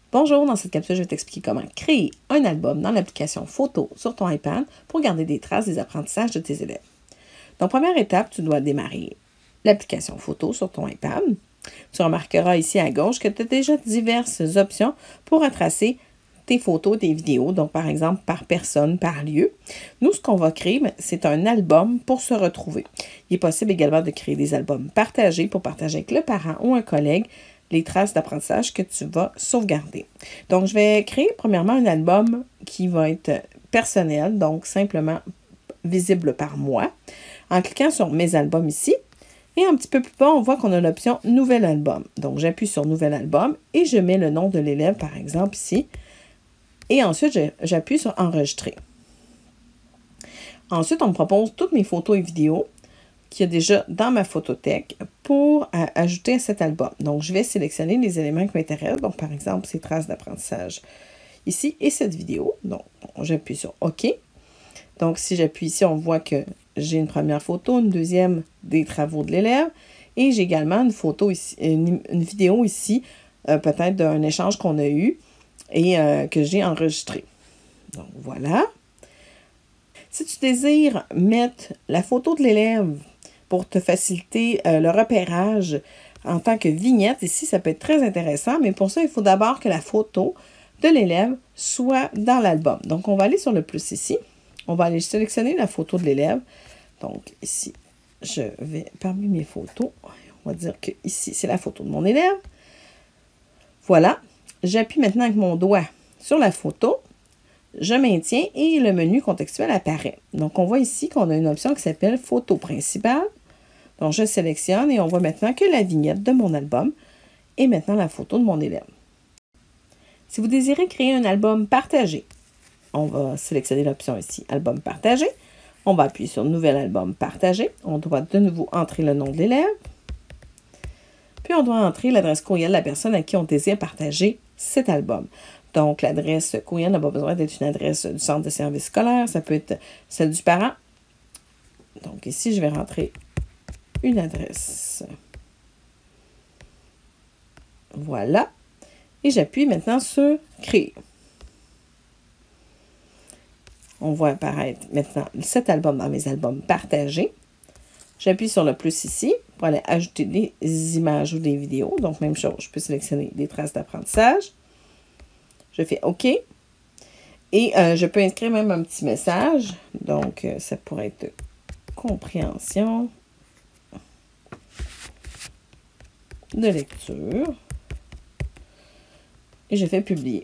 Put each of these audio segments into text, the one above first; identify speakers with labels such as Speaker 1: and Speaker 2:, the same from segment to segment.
Speaker 1: Bonjour, dans cette capsule, je vais t'expliquer comment créer un album dans l'application Photo sur ton iPad pour garder des traces des apprentissages de tes élèves. Donc, première étape, tu dois démarrer l'application Photo sur ton iPad. Tu remarqueras ici à gauche que tu as déjà diverses options pour retracer tes photos, tes vidéos, donc par exemple par personne, par lieu. Nous, ce qu'on va créer, c'est un album pour se retrouver. Il est possible également de créer des albums partagés pour partager avec le parent ou un collègue les traces d'apprentissage que tu vas sauvegarder. Donc, je vais créer premièrement un album qui va être personnel, donc simplement visible par moi. En cliquant sur mes albums ici, et un petit peu plus bas, on voit qu'on a l'option Nouvel album. Donc, j'appuie sur Nouvel album et je mets le nom de l'élève, par exemple, ici. Et ensuite, j'appuie sur Enregistrer. Ensuite, on me propose toutes mes photos et vidéos qu'il y a déjà dans ma photothèque pour ajouter à cet album. Donc, je vais sélectionner les éléments qui m'intéressent. Donc, par exemple, ces traces d'apprentissage ici et cette vidéo. Donc, j'appuie sur OK. Donc, si j'appuie ici, on voit que j'ai une première photo, une deuxième des travaux de l'élève et j'ai également une photo ici, une vidéo ici, peut-être d'un échange qu'on a eu et que j'ai enregistré. Donc, voilà. Si tu désires mettre la photo de l'élève pour te faciliter le repérage en tant que vignette, ici, ça peut être très intéressant, mais pour ça, il faut d'abord que la photo de l'élève soit dans l'album. Donc, on va aller sur le plus ici. On va aller sélectionner la photo de l'élève. Donc, ici, je vais, parmi mes photos, on va dire que ici, c'est la photo de mon élève. Voilà. J'appuie maintenant avec mon doigt sur la photo. Je maintiens et le menu contextuel apparaît. Donc, on voit ici qu'on a une option qui s'appelle Photo principale. Donc, je sélectionne et on voit maintenant que la vignette de mon album est maintenant la photo de mon élève. Si vous désirez créer un album partagé, on va sélectionner l'option ici, Album partagé. On va appuyer sur Nouvel album partagé. On doit de nouveau entrer le nom de l'élève. Puis, on doit entrer l'adresse courriel de la personne à qui on désire partager cet album. Donc, l'adresse courriel n'a pas besoin d'être une adresse du centre de service scolaire. Ça peut être celle du parent. Donc, ici, je vais rentrer une adresse. Voilà. Et j'appuie maintenant sur Créer. On voit apparaître maintenant cet album dans mes albums partagés. J'appuie sur le plus ici pour aller ajouter des images ou des vidéos. Donc, même chose, je peux sélectionner des traces d'apprentissage. Je fais OK. Et je peux inscrire même un petit message. Donc, ça pourrait être compréhension de lecture. Et je fais publier.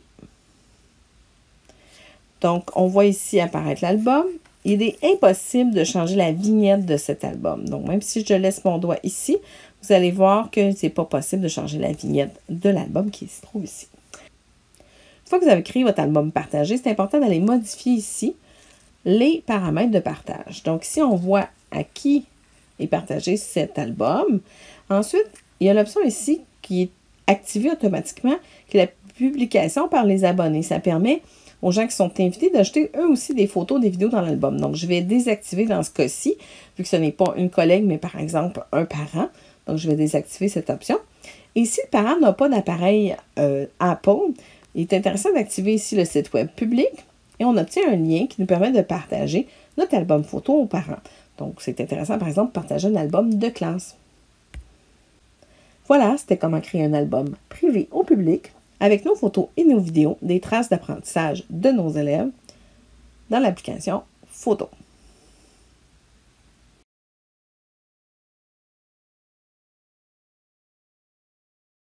Speaker 1: Donc, on voit ici apparaître l'album. Il est impossible de changer la vignette de cet album. Donc, même si je laisse mon doigt ici, vous allez voir que ce n'est pas possible de changer la vignette de l'album qui se trouve ici. Une fois que vous avez créé votre album partagé, c'est important d'aller modifier ici les paramètres de partage. Donc, ici, on voit à qui est partagé cet album. Ensuite, il y a l'option ici qui est activée automatiquement, qui est la publication par les abonnés. Ça permet aux gens qui sont invités d'ajouter eux aussi des photos, des vidéos dans l'album. Donc, je vais désactiver dans ce cas-ci, vu que ce n'est pas une collègue, mais par exemple un parent. Donc, je vais désactiver cette option. Et si le parent n'a pas d'appareil Apple, il est intéressant d'activer ici le site web public et on obtient un lien qui nous permet de partager notre album photo aux parents. Donc, c'est intéressant, par exemple, de partager un album de classe. Voilà, c'était comment créer un album privé au public avec nos photos et nos vidéos, des traces d'apprentissage de nos élèves dans l'application Photo.